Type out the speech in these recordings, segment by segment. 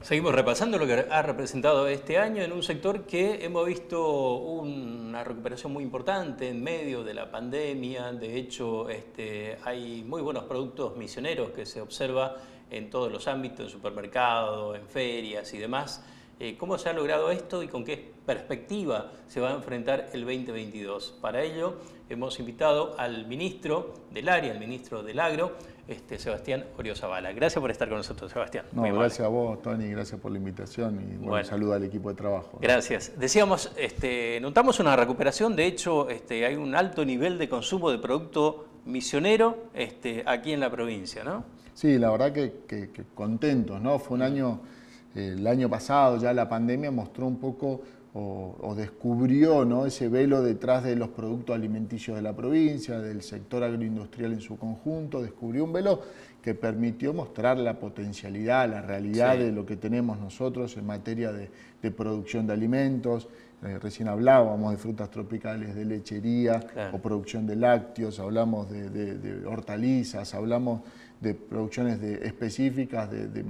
Seguimos repasando lo que ha representado este año en un sector que hemos visto una recuperación muy importante en medio de la pandemia. De hecho, hay muy buenos productos misioneros que se observa en todos los ámbitos, en supermercados, en ferias y demás. ¿Cómo se ha logrado esto y con qué perspectiva se va a enfrentar el 2022? Para ello hemos invitado al ministro del área, el ministro del Agro, Sebastián Oriozabala. Gracias por estar con nosotros, Sebastián. No, gracias a vos, Tony, gracias por la invitación y bueno, saludo al equipo de trabajo. Gracias. Decíamos, notamos una recuperación, de hecho hay un alto nivel de consumo de producto misionero aquí en la provincia, ¿no? Sí, la verdad que contentos, ¿no? Fue un año, el año pasado ya la pandemia mostró un poco o descubrió, ¿no?, ese velo detrás de los productos alimenticios de la provincia, del sector agroindustrial en su conjunto, descubrió un velo que permitió mostrar la potencialidad, la realidad de lo que tenemos nosotros en materia de producción de alimentos. Recién hablábamos de frutas tropicales, de lechería o producción de lácteos, hablamos de hortalizas, hablamos de producciones específicas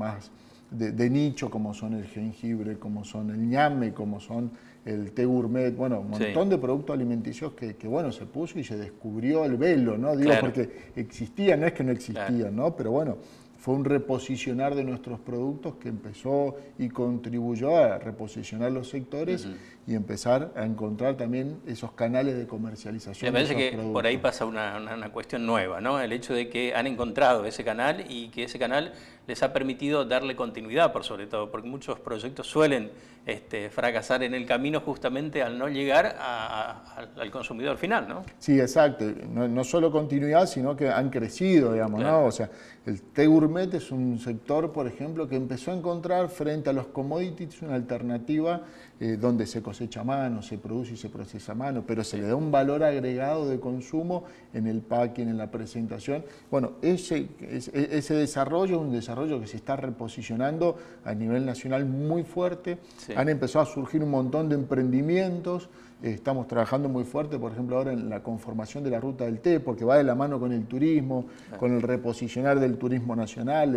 de nicho, como son el jengibre, como son el ñame, como son el té gourmet, bueno, un montón de productos alimenticios que bueno, se puso y se descubrió el velo, ¿no? Digo, porque existían, no es que no existían, ¿no? Pero bueno, fue un reposicionar de nuestros productos que empezó y contribuyó a reposicionar los sectores y empezar a encontrar también esos canales de comercialización. Me parece que por ahí pasa una cuestión nueva, ¿no? El hecho de que han encontrado ese canal y que ese canal les ha permitido darle continuidad, por sobre todo, porque muchos proyectos suelen fracasar en el camino justamente al no llegar al consumidor final, ¿no? Sí, exacto. No solo continuidad, sino que han crecido, digamos, ¿no? O sea, el té gourmet es un sector, por ejemplo, que empezó a encontrar frente a los commodities una alternativa donde se cosecha a mano, se produce y se procesa a mano, pero se le da un valor agregado de consumo en el packing, en la presentación. Bueno, ese desarrollo es un desarrollo que se está reposicionando a nivel nacional muy fuerte. Han empezado a surgir un montón de emprendimientos. Estamos trabajando muy fuerte, por ejemplo, ahora en la conformación de la ruta del té, porque va de la mano con el turismo, con el reposicionar del turismo nacional,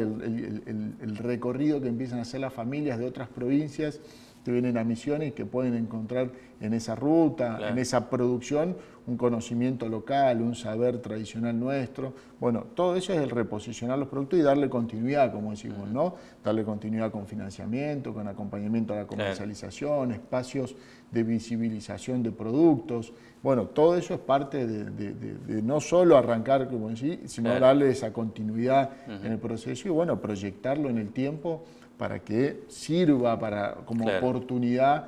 el recorrido que empiezan a hacer las familias de otras provincias que vienen a Misiones y que pueden encontrar en esa ruta, en esa producción, un conocimiento local, un saber tradicional nuestro. Bueno, todo eso es el reposicionar los productos y darle continuidad, como decimos, ¿no? Darle continuidad con financiamiento, con acompañamiento a la comercialización, espacios de visibilización de productos. Bueno, todo eso es parte de no solo arrancar, como decís, sino darle esa continuidad en el proceso y, bueno, proyectarlo en el tiempo para que sirva como oportunidad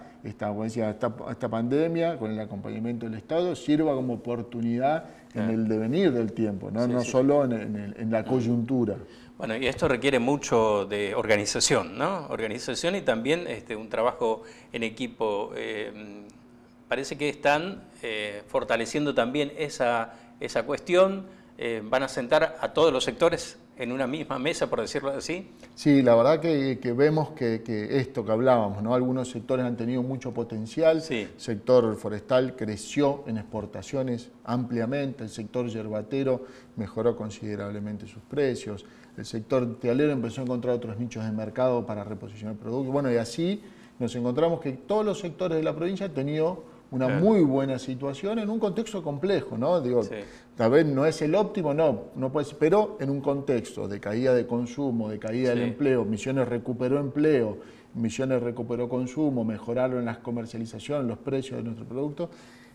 esta pandemia, con el acompañamiento del Estado, sirva como oportunidad en el devenir del tiempo, no solo en la coyuntura. Bueno, y esto requiere mucho de organización, ¿no? Organización y también un trabajo en equipo. Parece que están fortaleciendo también esa cuestión. ¿Van a sentar a todos los sectores en una misma mesa, por decirlo así? Sí, la verdad que vemos que esto que hablábamos, ¿no? Algunos sectores han tenido mucho potencial, el sector forestal creció en exportaciones ampliamente, el sector yerbatero mejoró considerablemente sus precios, el sector tealero empezó a encontrar otros nichos de mercado para reposicionar productos, bueno, y así nos encontramos que todos los sectores de la provincia han tenido una muy buena situación en un contexto complejo, ¿no? Digo, tal vez no es el óptimo, no puede ser, pero en un contexto de caída de consumo, de caída del empleo, Misiones recuperó empleo, Misiones recuperó consumo, mejoraron en las comercializaciones, los precios de nuestros productos.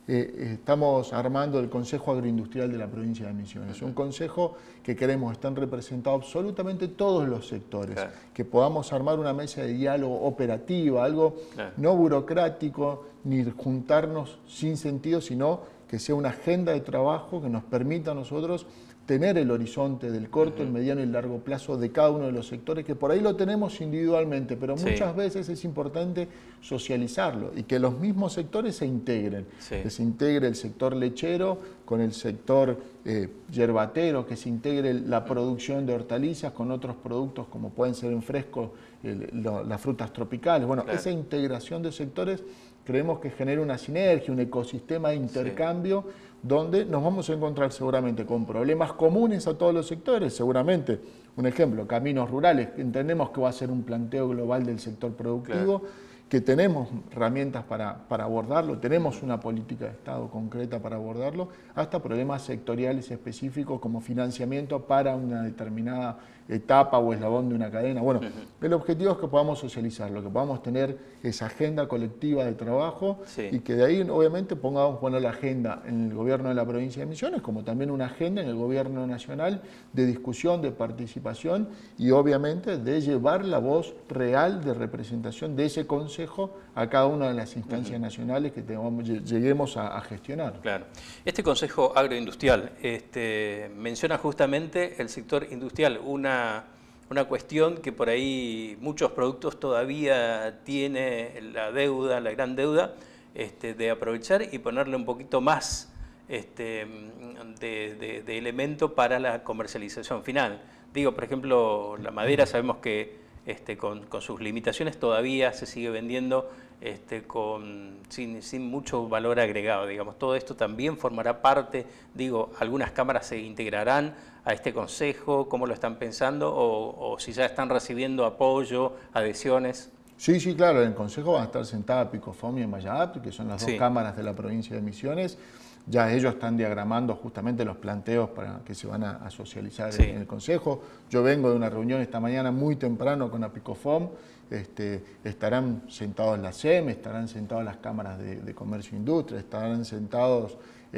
Estamos armando el Consejo Agroindustrial de la provincia de Misiones. Un consejo que queremos estén representados absolutamente todos los sectores, que podamos armar una mesa de diálogo operativa, algo no burocrático, ni juntarnos sin sentido, sino que sea una agenda de trabajo que nos permita a nosotros tener el horizonte del corto, el mediano y el largo plazo de cada uno de los sectores, que por ahí lo tenemos individualmente, pero muchas veces es importante socializarlo y que los mismos sectores se integren, que se integre el sector lechero con el sector yerbatero, que se integre la producción de hortalizas con otros productos como pueden ser en fresco las frutas tropicales. Bueno, esa integración de sectores creemos que genera una sinergia, un ecosistema de intercambio, donde nos vamos a encontrar seguramente con problemas comunes a todos los sectores, seguramente. Un ejemplo, caminos rurales, entendemos que va a ser un planteo global del sector productivo, que tenemos herramientas para abordarlo, tenemos una política de Estado concreta para abordarlo, hasta problemas sectoriales específicos como financiamiento para una determinada etapa o eslabón de una cadena. Bueno, el objetivo es que podamos socializarlo, que podamos tener esa agenda colectiva de trabajo y que de ahí obviamente pongamos la agenda en el gobierno de la provincia de Misiones, como también una agenda en el gobierno nacional de discusión, de participación y obviamente de llevar la voz real de representación de ese consejo a cada una de las instancias nacionales que lleguemos a gestionar. Claro. Este Consejo Agroindustrial menciona justamente el sector industrial, una cuestión que por ahí muchos productos todavía tiene la deuda, la gran deuda, de aprovechar y ponerle un poquito más de elemento para la comercialización final. Digo, por ejemplo, la madera sabemos que con sus limitaciones todavía se sigue vendiendo sin mucho valor agregado, digamos. Todo esto también formará parte, digo, algunas cámaras se integrarán a este consejo, ¿cómo lo están pensando? O si ya están recibiendo apoyo, adhesiones. Sí, sí, claro, en el consejo van a estar sentadas Picofom y Mayap, que son las dos cámaras de la provincia de Misiones. Ya ellos están diagramando justamente los planteos para que se van a socializar en el Consejo. Yo vengo de una reunión esta mañana muy temprano con Apicofom. Estarán sentados la SEM, estarán sentados las cámaras de comercio e industria, estarán sentados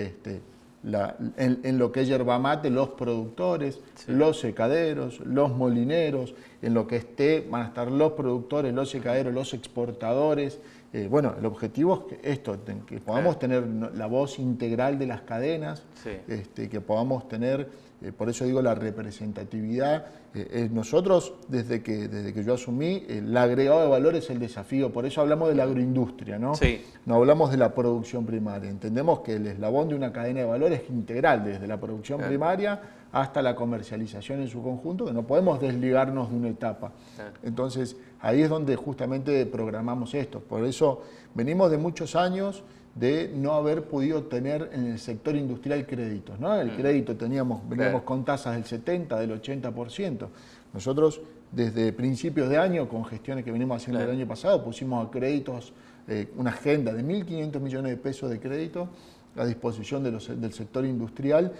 en lo que es yerba mate, los productores, los secaderos, los molineros, en lo que esté van a estar los productores, los secaderos, los exportadores. Bueno, el objetivo es que podamos tener la voz integral de las cadenas, que podamos tener, por eso digo la representatividad. Nosotros, desde que yo asumí, el agregado de valor es el desafío, por eso hablamos de la agroindustria, ¿no? No hablamos de la producción primaria. Entendemos que el eslabón de una cadena de valor es integral, desde la producción primaria hasta la comercialización en su conjunto, que no podemos desligarnos de una etapa. Entonces, ahí es donde justamente programamos esto. Por eso venimos de muchos años de no haber podido tener en el sector industrial créditos, ¿no? El crédito veníamos con tasas del 70, del 80%. Nosotros, desde principios de año, con gestiones que venimos haciendo el año pasado, pusimos a créditos una agenda de 1.500 millones de pesos de crédito a disposición del sector industrial,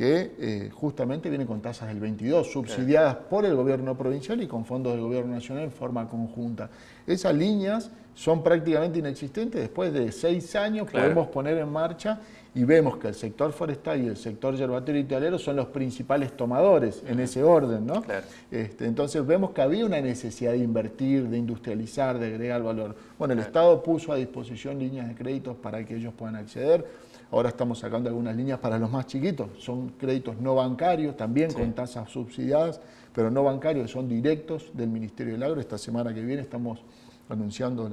que justamente viene con tasas del 22, subsidiadas por el gobierno provincial y con fondos del gobierno nacional en forma conjunta. Esas líneas son prácticamente inexistentes. Después de 6 años podemos poner en marcha y vemos que el sector forestal y el sector yerbatero y tealero son los principales tomadores en ese orden, ¿no? Entonces vemos que había una necesidad de invertir, de industrializar, de agregar valor. Bueno, el Estado puso a disposición líneas de créditos para que ellos puedan acceder. Ahora estamos sacando algunas líneas para los más chiquitos. Son créditos no bancarios, también con tasas subsidiadas, pero no bancarios, son directos del Ministerio del Agro. Esta semana que viene estamos anunciando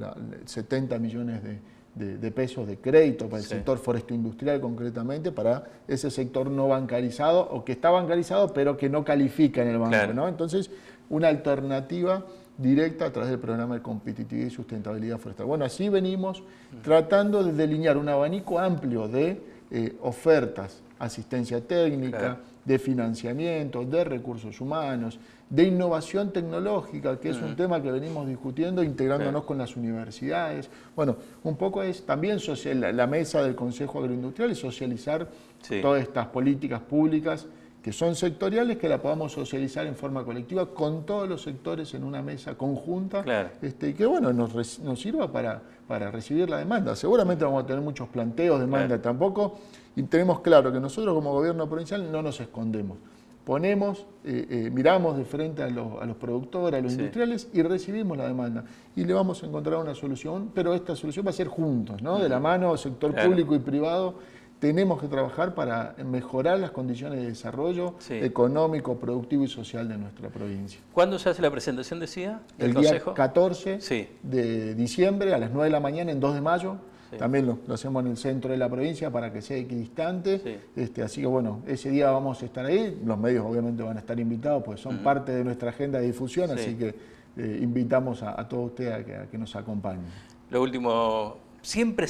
70 millones de pesos de crédito para el sector forestal industrial concretamente, para ese sector no bancarizado o que está bancarizado pero que no califica en el banco, ¿no? Entonces, una alternativa directa a través del programa de competitividad y sustentabilidad forestal. Bueno, así venimos tratando de delinear un abanico amplio de ofertas, asistencia técnica, de financiamiento, de recursos humanos, de innovación tecnológica, que es un tema que venimos discutiendo, integrándonos con las universidades. Bueno, un poco es también la mesa del Consejo Agroindustrial, es socializar todas estas políticas públicas que son sectoriales, que la podamos socializar en forma colectiva con todos los sectores en una mesa conjunta, y que bueno, nos sirva para recibir la demanda. Seguramente vamos a tener muchos planteos, demanda tampoco, y tenemos claro que nosotros como gobierno provincial no nos escondemos. Ponemos, miramos de frente a los productores, a los industriales y recibimos la demanda. Y le vamos a encontrar una solución, pero esta solución va a ser juntos, ¿no? De la mano, sector público y privado. Tenemos que trabajar para mejorar las condiciones de desarrollo económico, productivo y social de nuestra provincia. ¿Cuándo se hace la presentación, decía? El día 14 de diciembre a las 9 de la mañana, en 2 de mayo. También lo hacemos en el centro de la provincia para que sea equidistante. Así que bueno, ese día vamos a estar ahí. Los medios obviamente van a estar invitados, pues son parte de nuestra agenda de difusión, así que invitamos a todos ustedes a que nos acompañen. Lo último, Siempre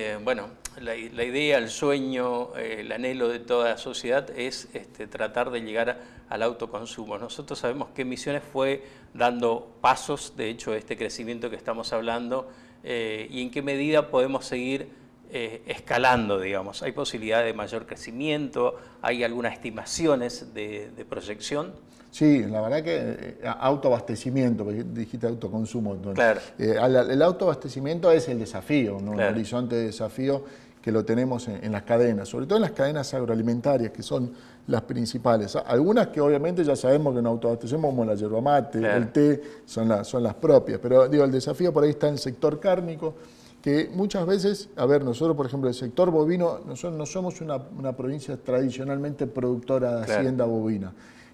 la idea, el sueño, el anhelo de toda sociedad es tratar de llegar al autoconsumo. Nosotros sabemos que Misiones fue dando pasos, de hecho, este crecimiento que estamos hablando, y en qué medida podemos seguir escalando, digamos. ¿Hay posibilidad de mayor crecimiento? ¿Hay algunas estimaciones de proyección? Sí, la verdad que autoabastecimiento, porque dijiste autoconsumo. Claro. El autoabastecimiento es el desafío, ¿no? Claro. Un horizonte de desafío que lo tenemos en las cadenas, sobre todo en las cadenas agroalimentarias, que son las principales. Algunas que obviamente ya sabemos que no autoabastecemos, como la yerba mate, claro, el té, son las propias, pero digo, el desafío por ahí está en el sector cárnico, que muchas veces, a ver, nosotros por ejemplo el sector bovino, nosotros no somos una provincia tradicionalmente productora de hacienda, claro, bovina.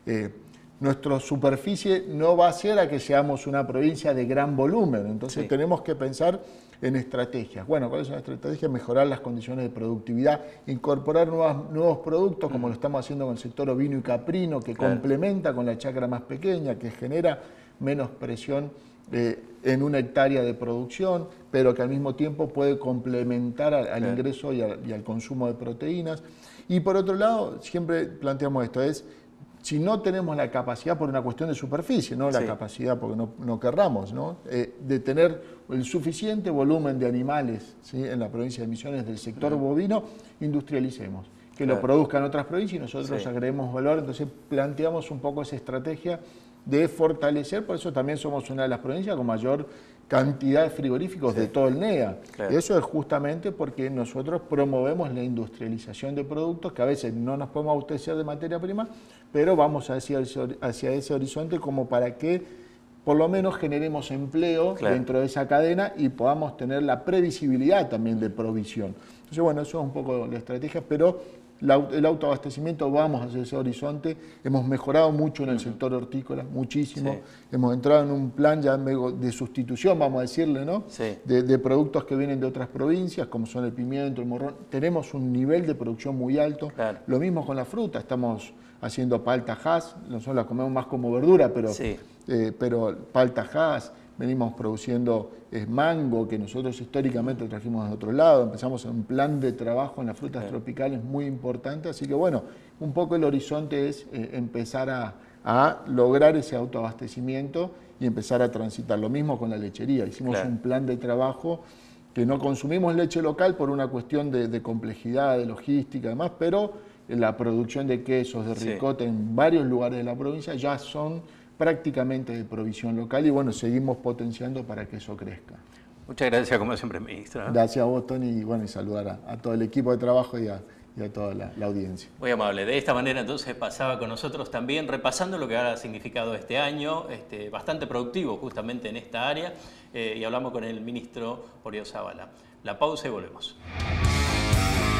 Nuestra superficie no va a ser a que seamos una provincia de gran volumen, entonces sí, tenemos que pensar en estrategias. Bueno, ¿cuáles son las estrategias? Mejorar las condiciones de productividad, incorporar nuevos productos, como lo estamos haciendo con el sector ovino y caprino, que claro, complementa con la chacra más pequeña, que genera menos presión en una hectárea de producción, pero que al mismo tiempo puede complementar al claro, ingreso y al consumo de proteínas. Y por otro lado, siempre planteamos esto, si no tenemos la capacidad, por una cuestión de superficie, no la sí, capacidad porque no querramos, ¿no? De tener el suficiente volumen de animales, ¿sí?, en la provincia de Misiones del sector bovino, industrialicemos, que claro, lo produzcan otras provincias y nosotros sí, agreguemos valor. Entonces planteamos un poco esa estrategia de fortalecer, por eso también somos una de las provincias con mayor cantidad de frigoríficos sí, de todo el NEA. Claro. Eso es justamente porque nosotros promovemos la industrialización de productos que a veces no nos podemos abastecer de materia prima, pero vamos hacia ese horizonte como para que por lo menos generemos empleo claro, dentro de esa cadena y podamos tener la previsibilidad también de provisión. Entonces, bueno, eso es un poco la estrategia, pero el autoabastecimiento, vamos hacia ese horizonte. Hemos mejorado mucho en el sector hortícola, muchísimo. Sí. Hemos entrado en un plan ya de sustitución, vamos a decirle, ¿no? Sí. De productos que vienen de otras provincias, como son el pimiento, el morrón. Tenemos un nivel de producción muy alto. Claro. Lo mismo con la fruta. Estamos haciendo palta Hass, nosotros la comemos más como verdura, pero palta Hass. Venimos produciendo mango, que nosotros históricamente trajimos de otro lado. Empezamos un plan de trabajo en las frutas tropicales muy importante. Así que bueno, un poco el horizonte es empezar a lograr ese autoabastecimiento y empezar a transitar. Lo mismo con la lechería. Hicimos un plan de trabajo que no consumimos leche local por una cuestión de complejidad, de logística y demás, pero la producción de quesos, de ricota en varios lugares de la provincia ya son prácticamente de provisión local y bueno, seguimos potenciando para que eso crezca. Muchas gracias, como siempre, ministro. Gracias a vos, Tony, y bueno, y saludar a todo el equipo de trabajo y a toda la audiencia. Muy amable. De esta manera entonces pasaba con nosotros también repasando lo que ha significado este año, bastante productivo justamente en esta área, y hablamos con el ministro Orio Zabala. La pausa y volvemos.